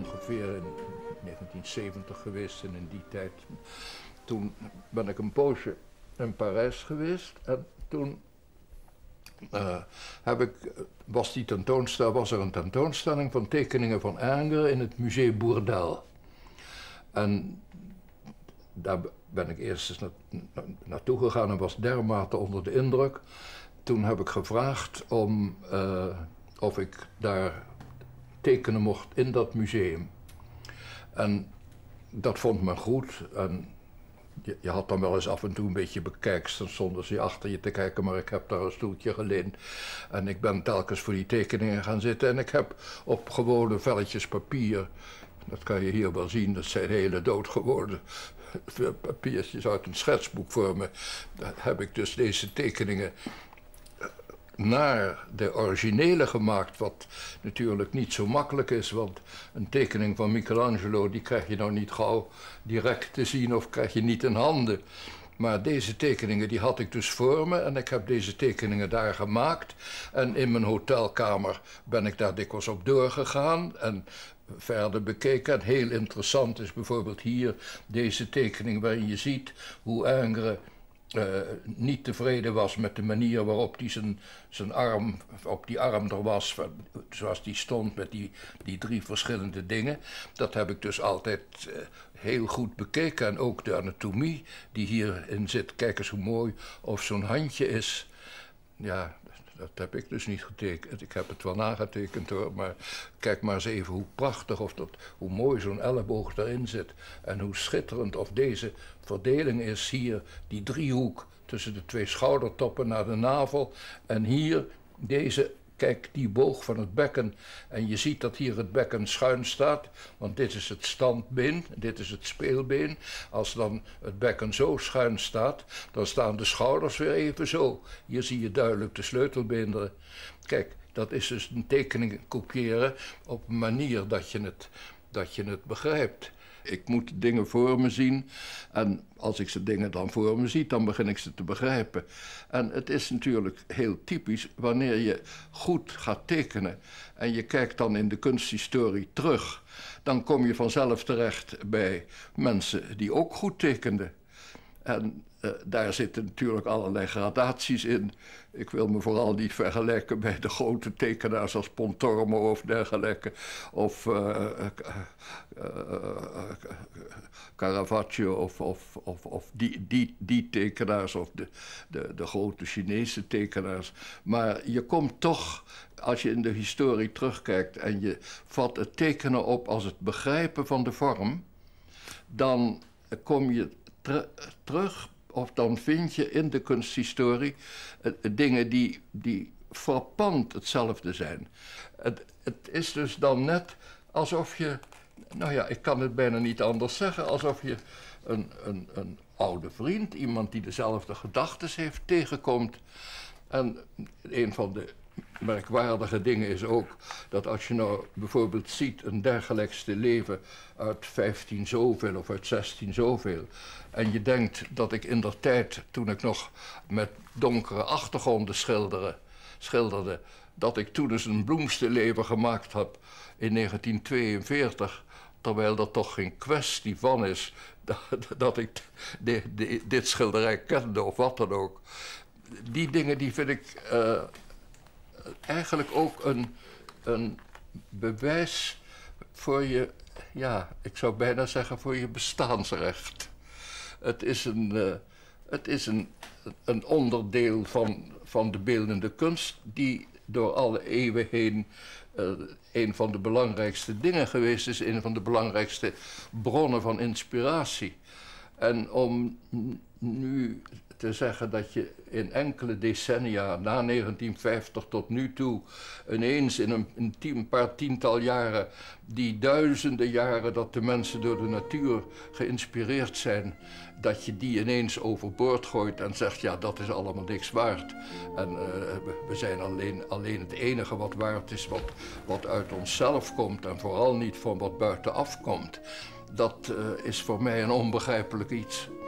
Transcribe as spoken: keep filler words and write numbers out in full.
ongeveer in negentien zeventig geweest en in die tijd. Toen ben ik een poosje in Parijs geweest en toen uh, heb ik, was, die tentoonstelling, was er een tentoonstelling van tekeningen van Ingres in het Musée Bourdelle. En daar ben ik eerst eens na, na, naartoe gegaan en was dermate onder de indruk. Toen heb ik gevraagd om, uh, of ik daar tekenen mocht in dat museum. En dat vond men goed. En je, je had dan wel eens af en toe een beetje bekijks, dan stonden ze achter je te kijken, maar ik heb daar een stoeltje geleend. En ik ben telkens voor die tekeningen gaan zitten en ik heb op gewone velletjes papier, dat kan je hier wel zien, dat zijn hele doodgewone papiertjes uit een schetsboek voor me, daar heb ik dus deze tekeningen naar de originele gemaakt, wat natuurlijk niet zo makkelijk is, want een tekening van Michelangelo die krijg je nou niet gauw direct te zien of krijg je niet in handen. Maar deze tekeningen die had ik dus voor me en ik heb deze tekeningen daar gemaakt. En in mijn hotelkamer ben ik daar dikwijls op doorgegaan en verder bekeken. En heel interessant is bijvoorbeeld hier deze tekening waarin je ziet hoe Ingres Uh, niet tevreden was met de manier waarop hij zijn, zijn arm, op die arm er was, zoals die stond met die, die drie verschillende dingen. Dat heb ik dus altijd uh, heel goed bekeken. En ook de anatomie die hierin zit. Kijk eens hoe mooi of zo'n handje is. Ja, dat heb ik dus niet getekend. Ik heb het wel nagetekend hoor, maar kijk maar eens even hoe prachtig of dat, hoe mooi zo'n elleboog erin zit. En hoe schitterend of deze verdeling is hier, die driehoek tussen de twee schoudertoppen naar de navel. En hier deze, kijk die boog van het bekken. En je ziet dat hier het bekken schuin staat, want dit is het standbeen, dit is het speelbeen. Als dan het bekken zo schuin staat, dan staan de schouders weer even zo. Hier zie je duidelijk de sleutelbeenderen. Kijk, dat is dus een tekening kopiëren op een manier dat je het, dat je het begrijpt. Ik moet dingen voor me zien en als ik ze dingen dan voor me zie, dan begin ik ze te begrijpen. En het is natuurlijk heel typisch wanneer je goed gaat tekenen en je kijkt dan in de kunsthistorie terug, dan kom je vanzelf terecht bij mensen die ook goed tekenden. En uh, daar zitten natuurlijk allerlei gradaties in. Ik wil me vooral niet vergelijken bij de grote tekenaars als Pontormo of dergelijke. Of uh, uh, uh, uh, Caravaggio of, of, of, of die, die, die tekenaars of de, de, de grote Chinese tekenaars. Maar je komt toch, als je in de historie terugkijkt en je vat het tekenen op als het begrijpen van de vorm, dan kom je Ter, terug, of dan vind je in de kunsthistorie uh, dingen die, die frappant hetzelfde zijn. Het, het is dus dan net alsof je, nou ja, ik kan het bijna niet anders zeggen, alsof je een, een, een oude vriend, iemand die dezelfde gedachten heeft, tegenkomt. En een van de merkwaardige dingen is ook dat als je nou bijvoorbeeld ziet een dergelijkste leven uit vijftien zoveel of uit zestien zoveel en je denkt dat ik in der tijd, toen ik nog met donkere achtergronden schilderde, schilderde dat ik toen eens een bloemstilleven gemaakt heb in negentien tweeënveertig, terwijl er toch geen kwestie van is dat, dat ik de, de, dit schilderij kende of wat dan ook. Die dingen die vind ik uh, eigenlijk ook een, een bewijs voor je, ja, ik zou bijna zeggen voor je bestaansrecht. Het is een, uh, het is een, een onderdeel van, van de beeldende kunst die door alle eeuwen heen uh, een van de belangrijkste dingen geweest is, een van de belangrijkste bronnen van inspiratie. En om nu te zeggen dat je in enkele decennia, na negentien vijftig tot nu toe, ineens in een, een, tien, een paar tiental jaren, die duizenden jaren dat de mensen door de natuur geïnspireerd zijn, dat je die ineens overboord gooit en zegt, ja, dat is allemaal niks waard. En uh, we zijn alleen, alleen het enige wat waard is wat, wat uit onszelf komt en vooral niet van wat buitenaf komt. Dat uh, is voor mij een onbegrijpelijk iets.